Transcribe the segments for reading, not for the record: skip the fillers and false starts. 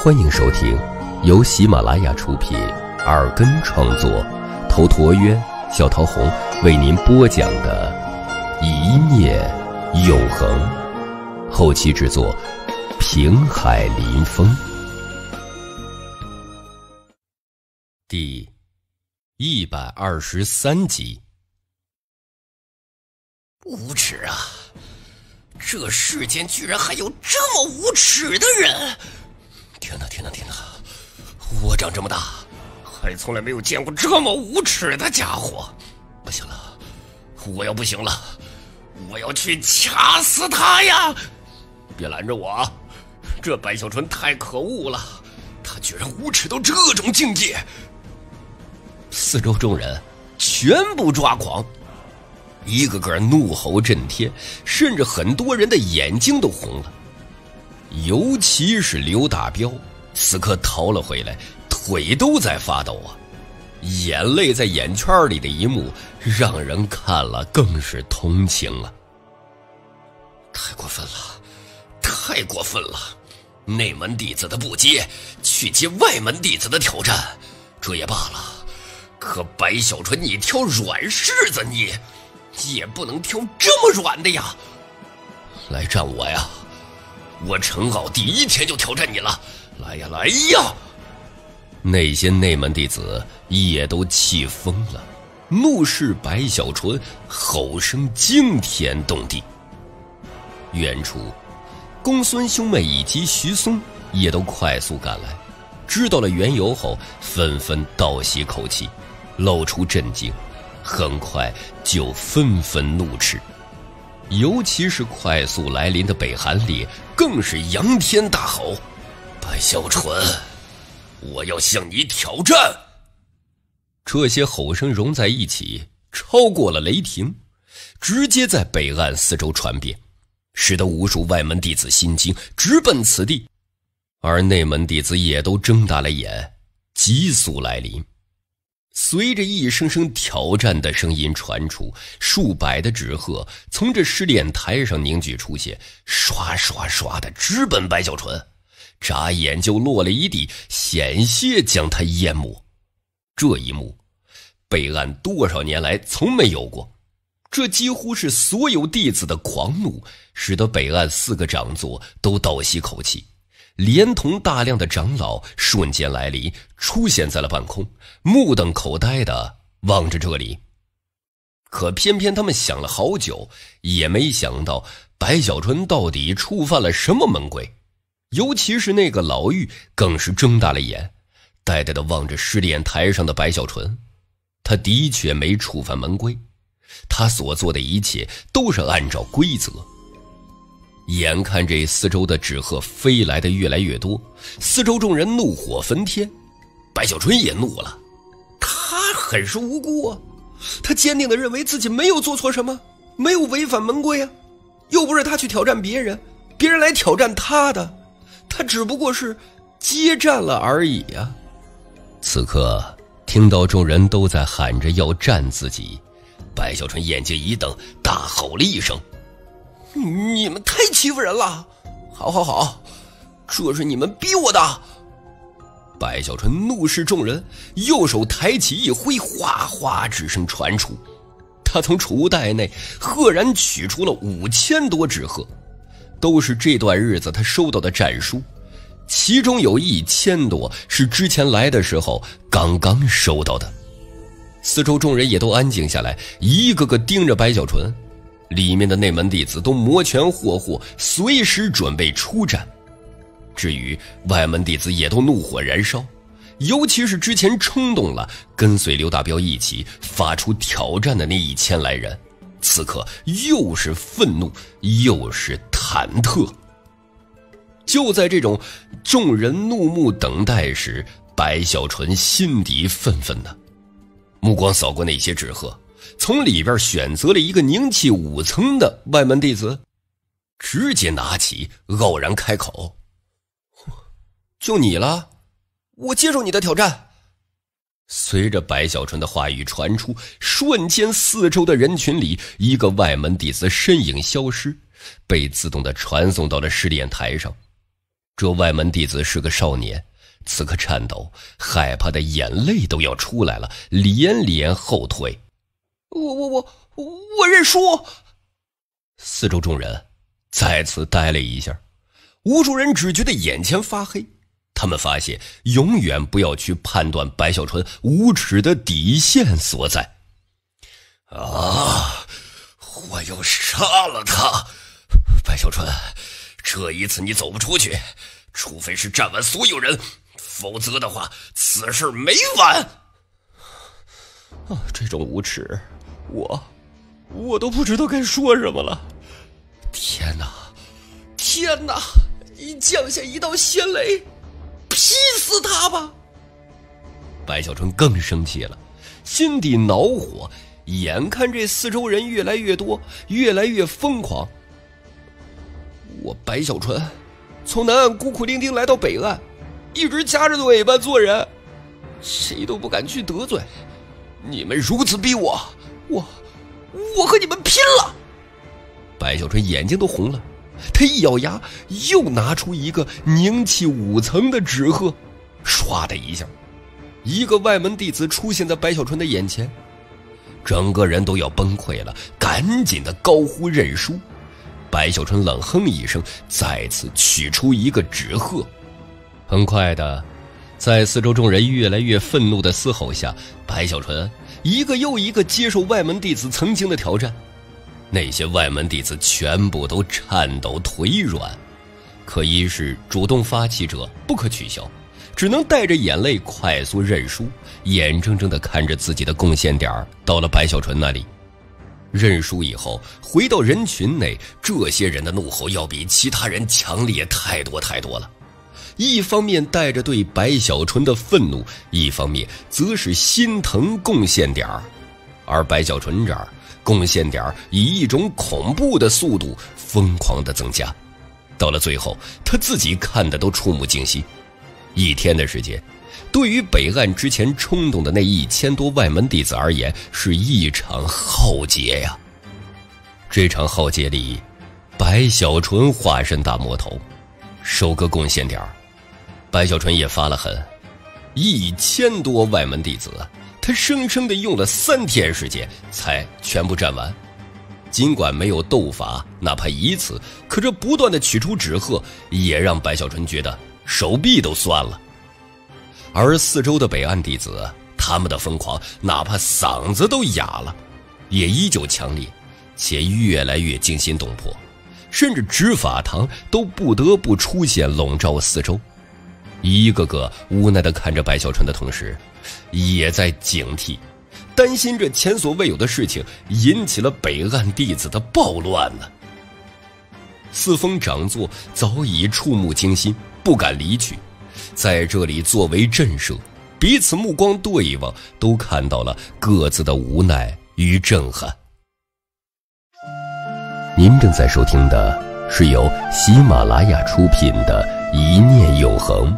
欢迎收听由喜马拉雅出品，耳根创作，头陀渊、小桃红为您播讲的《一念永恒》，后期制作平海林风。第123集。 无耻啊！这世间居然还有这么无耻的人！天哪天哪天哪！我长这么大还从来没有见过这么无耻的家伙！不行了，我要不行了，我要去掐死他呀！别拦着我，这白小纯太可恶了，他居然无耻到这种境界！四周众人全部抓狂，一个个怒吼震天，甚至很多人的眼睛都红了。尤其是刘大彪，此刻逃了回来，腿都在发抖啊，眼泪在眼圈里的一幕让人看了更是同情了。太过分了，太过分了！内门弟子的不接，去接外门弟子的挑战，这也罢了，可白小纯你挑软柿子，你也不能挑这么软的呀！来战我呀！我陈傲第一天就挑战你了，来呀来呀！那些内门弟子也都气疯了，怒视白小纯，吼声惊天动地。远处公孙兄妹以及徐松也都快速赶来，知道了缘由后纷纷倒吸口气，露出震惊，很快就纷纷怒斥。尤其是快速来临的北韩烈更是仰天大吼：白小纯，我要向你挑战！这些吼声融在一起，超过了雷霆，直接在北岸四周传遍，使得无数外门弟子心惊，直奔此地。而内门弟子也都睁大了眼，急速来临。随着一声声挑战的声音传出，数百的纸鹤从这试炼台上凝聚出现，刷刷刷的直奔白小纯，眨眼就落了一地，险些将他淹没。这一幕北岸多少年来从没有过，这几乎是所有弟子的狂怒，使得北岸4个长座都倒吸口气，连同大量的长老瞬间来临，出现在了半空，目瞪口呆地望着这里。可偏偏他们想了好久，也没想到白小纯到底触犯了什么门规。尤其是那个老妪更是睁大了眼，呆呆地望着试炼台上的白小纯。他的确没触犯门规，他所做的一切都是按照规则。眼看这四周的纸鹤飞来的越来越多，四周众人怒火焚天，白小纯也怒了。他很是无辜啊，他坚定地认为自己没有做错什么，没有违反门规啊，又不是他去挑战别人，别人来挑战他的，他只不过是接战了而已啊。此刻听到众人都在喊着要战自己，白小纯眼睛一瞪，大吼了一声：你们太欺负人了！好好好，这是你们逼我的！白小纯怒视众人，右手抬起一挥，哗哗之声传出，他从储物袋内赫然取出了5000多纸鹤，都是这段日子他收到的战书，其中有1000多是之前来的时候刚刚收到的。四周众人也都安静下来，一个个盯着白小纯，里面的内门弟子都摩拳霍霍，随时准备出战。至于外门弟子也都怒火燃烧，尤其是之前冲动了跟随刘大彪一起发出挑战的那1000来人，此刻又是愤怒又是忐忑。就在这种众人怒目等待时，白小纯心底愤愤的，目光扫过那些纸鹤，从里边选择了一个凝气5层的外门弟子，直接拿起，傲然开口：就你了，我接受你的挑战。随着白小纯的话语传出，瞬间四周的人群里一个外门弟子身影消失，被自动地传送到了试炼台上。 这外门弟子是个少年，此刻颤抖，害怕的眼泪都要出来了，连连后退。 我认输。 四周众人再次呆了一下，无数人只觉得眼前发黑。他们发现永远不要去判断白小纯无耻的底线所在。 我要杀了他！白小纯，这一次你走不出去，除非是战完所有人，否则的话，此事没完。 这种无耻，我都不知道该说什么了。 天哪！你降下一道仙雷，劈死他吧！ 白小纯更生气了，心底恼火，眼看这四周人越来越多，越来越疯狂。我白小纯从南岸孤苦伶仃来到北岸，一直夹着尾巴做人，谁都不敢去得罪。你们如此逼我和你们拼了！ 白小纯眼睛都红了，他一咬牙，又拿出一个凝气5层的纸鹤，唰的一下，一个外门弟子出现在白小纯的眼前，整个人都要崩溃了，赶紧的高呼认输。白小纯冷哼一声，再次取出一个纸鹤。很快的，在四周众人越来越愤怒的嘶吼下，白小纯一个又一个接受外门弟子曾经的挑战。那些外门弟子全部都颤抖腿软，可一是主动发起者不可取消，只能带着眼泪快速认输，眼睁睁地看着自己的贡献点到了白小纯那里。认输以后回到人群内，这些人的怒吼要比其他人强烈太多太多了。一方面带着对白小纯的愤怒，一方面则是心疼贡献点，而白小纯这儿贡献点以一种恐怖的速度疯狂地增加，到了最后他自己看的都触目惊心。1天的时间，对于北岸之前冲动的那1000多外门弟子而言，是一场浩劫呀。这场浩劫里，白小纯化身大魔头，收割贡献点。白小纯也发了狠，1000多外门弟子，他生生地用了3天时间才全部战完。尽管没有斗法，哪怕一次，可这不断地取出纸鹤，也让白小纯觉得手臂都酸了。而四周的北岸弟子，他们的疯狂哪怕嗓子都哑了，也依旧强烈，且越来越惊心动魄，甚至执法堂都不得不出现笼罩四周。一个个无奈地看着白小纯的同时，也在警惕，担心这前所未有的事情引起了北岸弟子的暴乱呢。四峰长坐早已触目惊心，不敢离去，在这里作为震慑，彼此目光对望，都看到了各自的无奈与震撼。您正在收听的是由喜马拉雅出品的《一念永恒》。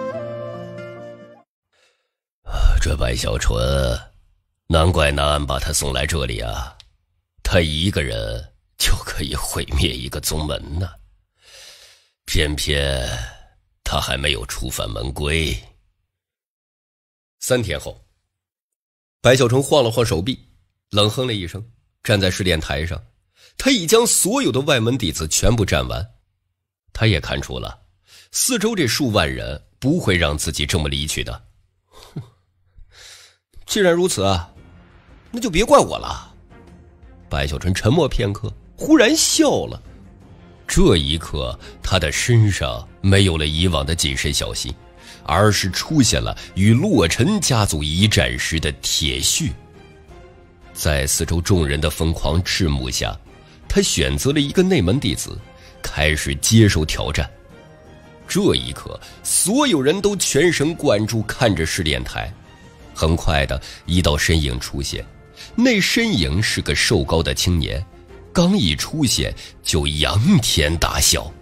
这白小纯，难怪南岸把他送来这里啊，他一个人就可以毁灭一个宗门呢，偏偏他还没有触犯门规。3天后，白小纯晃了晃手臂，冷哼了一声，站在试炼台上，他已将所有的外门弟子全部战完。他也看出了四周这数万人不会让自己这么离去的。既然如此啊，那就别怪我了。白小纯沉默片刻，忽然笑了。这一刻，他的身上没有了以往的谨慎小心，而是出现了与洛尘家族一战时的铁血。在四周众人的疯狂赤目下，他选择了一个内门弟子，开始接受挑战。这一刻，所有人都全神贯注看着试炼台。很快的，一道身影出现，那身影是个瘦高的青年，刚一出现就仰天大笑。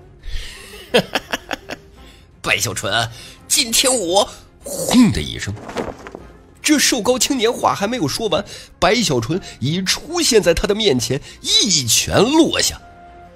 白小纯，今天我…… 轰的一声，这瘦高青年话还没有说完，白小纯已出现在他的面前，一拳落下。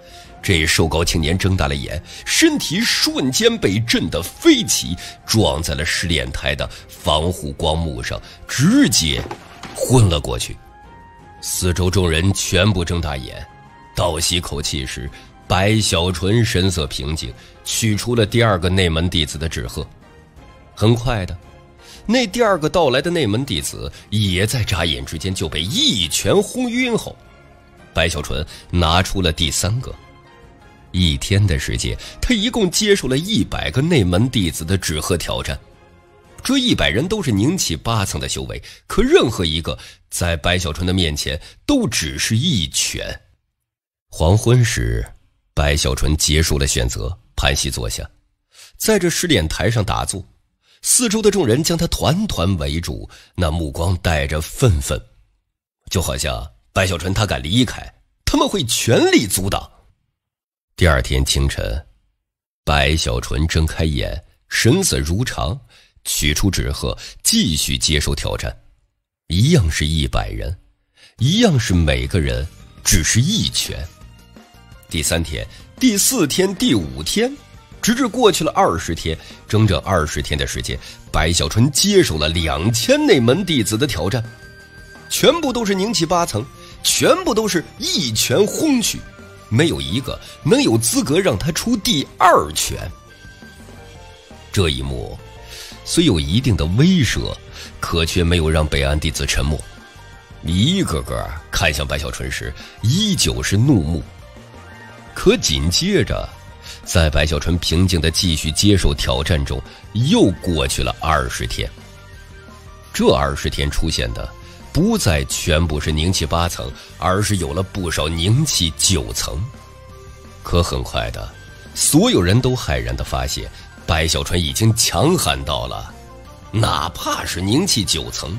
这瘦高青年睁大了眼，身体瞬间被震得飞起，撞在了试炼台的防护光幕上，直接昏了过去。四周众人全部睁大眼，倒吸口气时，白小纯神色平静，取出了第二个内门弟子的纸鹤。很快的，那第二个到来的内门弟子也在眨眼之间就被一拳轰晕后，白小纯拿出了第三个。1天的时间，他一共接受了100个内门弟子的纸鹤挑战。这100人都是宁气8层的修为，可任何一个在白小纯的面前都只是一拳。黄昏时，白小纯结束了选择，盘膝坐下，在这试炼台上打坐。四周的众人将他团团围住，那目光带着愤愤，就好像白小纯他敢离开，他们会全力阻挡。第2天清晨，白小纯睁开眼，神色如常，取出纸鹤，继续接受挑战。一样是100人，一样是每个人只是一拳。第3天、第4天、第5天，直至过去了20天，整整20天的时间，白小纯接受了2000内门弟子的挑战，全部都是宁气8层，全部都是一拳轰去，没有一个能有资格让他出第2拳。这一幕虽有一定的威慑，可却没有让北岸弟子沉默，一个个看向白小纯时依旧是怒目。可紧接着，在白小纯平静地继续接受挑战中，又过去了20天。这20天出现的不再全部是宁气8层，而是有了不少宁气9层。可很快的，所有人都骇然地发现，白小纯已经强悍到了哪怕是宁气9层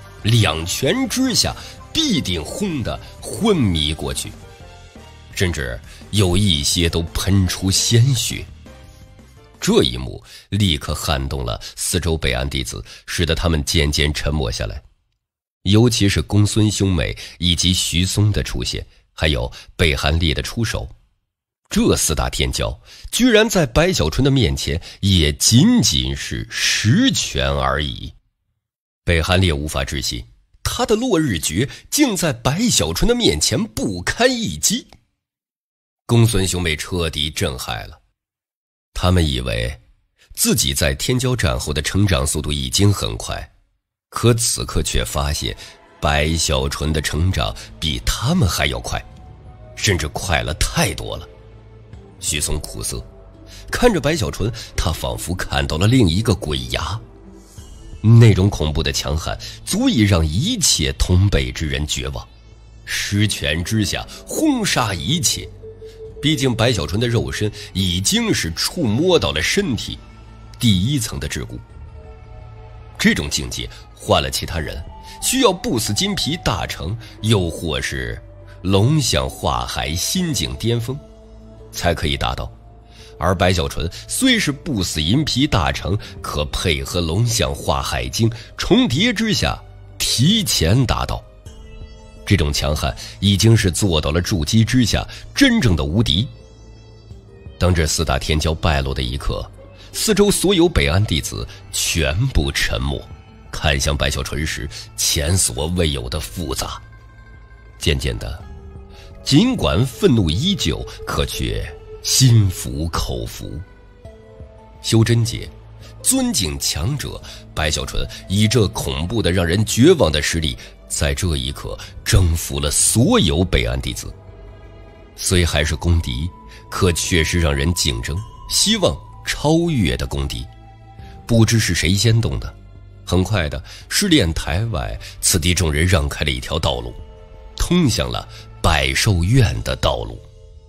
，2拳之下必定轰得昏迷过去，甚至有一些都喷出鲜血。这一幕立刻撼动了四周北岸弟子，使得他们渐渐沉默下来。尤其是公孙兄妹以及徐松的出现，还有北韩烈的出手，这4大天骄居然在白小纯的面前也仅仅是10拳而已。北韩烈无法置信，他的落日诀竟在白小纯的面前不堪一击。公孙兄妹彻底震撼了，他们以为自己在天骄战后的成长速度已经很快，可此刻却发现白小纯的成长比他们还要快，甚至快了太多了。徐松苦涩，看着白小纯，他仿佛看到了另一个鬼牙。那种恐怖的强悍足以让一切同辈之人绝望，10拳之下轰杀一切。毕竟白小纯的肉身已经是触摸到了身体第1层的桎梏，这种境界换了其他人，需要不死金皮大成，又或是龙象化海心境巅峰才可以达到。而白小纯虽是不死银皮大成，可配合龙象化海经重叠之下提前达到。这种强悍已经是做到了筑基之下真正的无敌。当这4大天骄败落的一刻，四周所有北岸弟子全部沉默，看向白小纯时前所未有的复杂。渐渐的，尽管愤怒依旧，可却心服口服。修真界尊敬强者，白小纯以这恐怖的让人绝望的实力，在这一刻征服了所有北岸弟子。虽还是公敌，可却是让人竞争希望超越的公敌。不知是谁先动的，很快的，试炼台外此地众人让开了一条道路，通向了百兽院的道路。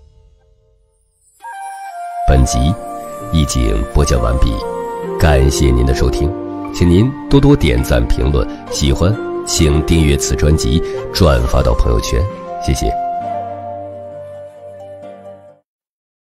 本集已经播讲完毕，感谢您的收听，请您多多点赞评论，喜欢请订阅此专辑，转发到朋友圈，谢谢。